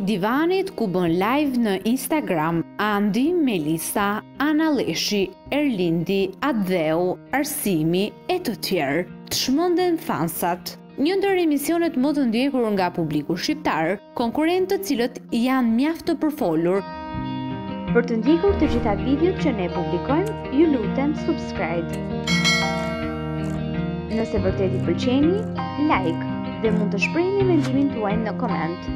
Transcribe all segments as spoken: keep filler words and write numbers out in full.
divanit ku bën live në Instagram Andi, Melisa, Analeshi, Erlindi, Adheu, Arsimi e të tjerë, të shmënden fansat. Një ndër emisionet më të ndjekur nga publiku shqiptar, konkurrentë të cilët janë mjaft të përfolur. Për të ndjekur të gjitha videot që ne publikojmë, ju lutem subscribe. Nëse vërtet i pëlqeni, like dhe mund të shprehni mendimin tuaj në koment.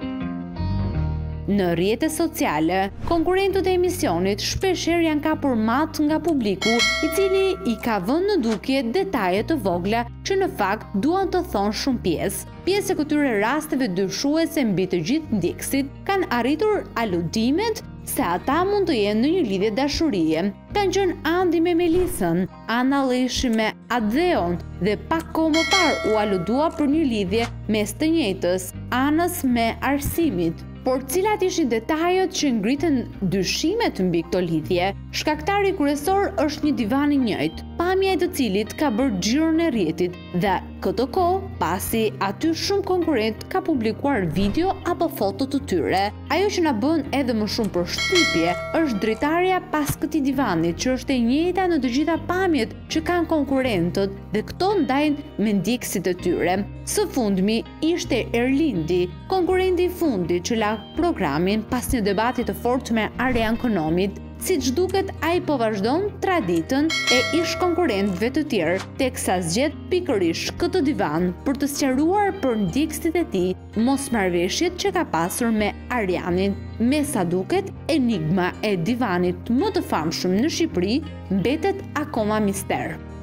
Në rrjetet sociale, konkurrentët e emisionit shpeshherë janë kapur mat nga publiku, i cili i ka vënë në dukje detaje të vogla që në fakt duan të thonë shumë pjesë. Pjesë e këtyre rasteve dyshuese mbi të gjithë ndjekësit kanë arritur aludimet se ata mund të jenë në një lidhje dashurie. Kanë qenë Andi me Melisën, Analeshi me Adheon dhe pak kohë më parë u aludua për një lidhje mes të njëjtës, Anës me Arsimit. Por cilat ishin detajet që ngritën dyshimet mbi këto lidhje? Shkaktari kryesor është një divan i njëjtë, pamja e të cilit ka bërë xhiron e rrjetit dhe këtë kohë pasi aty shumë konkurrent ka publikuar video apo foto të tyre. Ajo që na bën edhe më shumë përshtypje është dritarja pas këtij divani, që është e njëjta në të gjitha pamjet që kanë konkurrentët dhe këto ndajnë me ndjekësit e tyre. Së fundmi ishte Erlindi, konkurrenti i fundit që la programin pas një debati të fortë me Arjan Konomit. Siç duket, ai po vazhdon traditën e ish konkurrentëve të tjerë, teksa zgjedh pikërisht këtë divan për të sqaruar për ndjekësit e tij mosmarrëveshjet që ka pasur me Arjanin. Me sa duket, enigma e divanit më të famshëm në Shqipëri mbetet akoma mister.